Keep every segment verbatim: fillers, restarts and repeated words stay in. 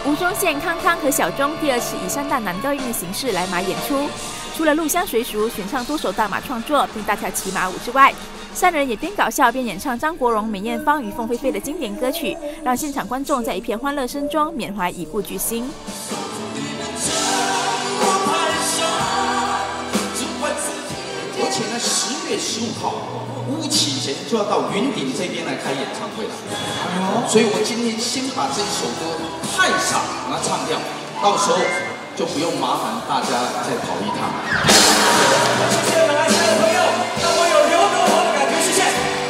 吴宗宪、康康和小钟第二次以三大男高音的形式来马演出。除了入乡随俗、选唱多首大马创作并大跳骑马舞之外，三人也边搞笑边演唱张国荣、梅艳芳与凤飞飞的经典歌曲，让现场观众在一片欢乐声中缅怀已故巨星。 而且呢，十月十五号，巫启贤就要到云顶这边来开演唱会了。哎呦，所以我今天先把这一首歌《太傻》把它唱掉，到时候就不用麻烦大家再跑一趟。谢谢马来西亚的朋友，让我有刘德华的感觉，谢谢。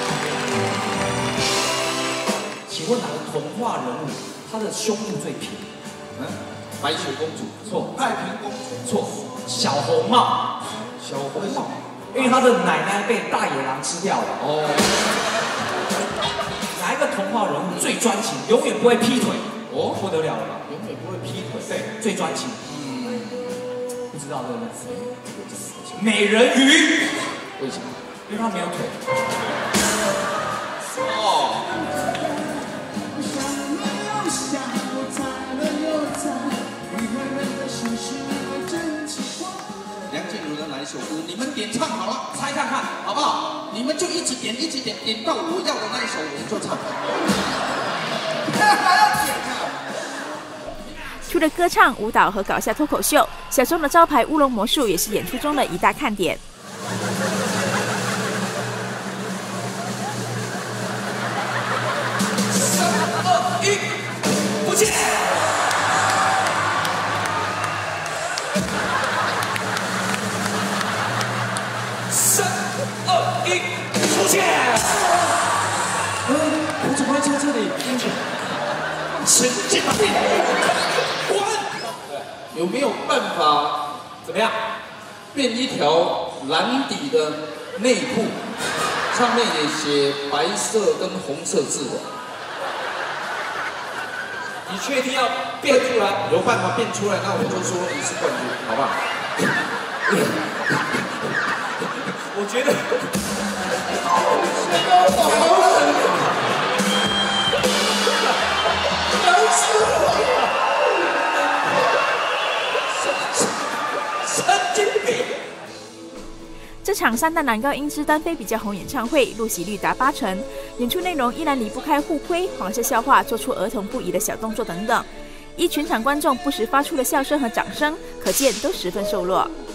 请问哪个童话人物他的胸部最平？嗯，白雪公主错，太平公主错，小红帽，小红帽。因为他的奶奶被大野狼吃掉了。哦。哪一个童话人物最专情，永远不会劈腿？哦，不得了了吧？永远不会劈腿。对，最专情。嗯，不知道对不对？美人鱼。为什么？因为他没有腿。哦。梁静茹的哪一首歌？你们点唱好了，猜看看好不好？你们就一直点，一直点，点到我要的那一首，我们就唱。还要点啊！ 除了歌唱、舞蹈和搞笑脱口秀，小钟的招牌乌龙魔术也是演出中的一大看点。 三二一，不见！三二一，出现！嗯，我怎么会在这里？神经病！滚！有没有办法怎么样变一条蓝底的内裤，上面也写白色跟红色字的？你确定要变出来？有办法变出来，那我就说你是冠军，好不好？我觉得，难死我了！神经病！ 这场三大男高音之单飞比较红演唱会，入席率达八成，演出内容依然离不开互亏、黄色笑话、做出儿童不宜的小动作等等。依全场观众不时发出的笑声和掌声，可见都十分受落。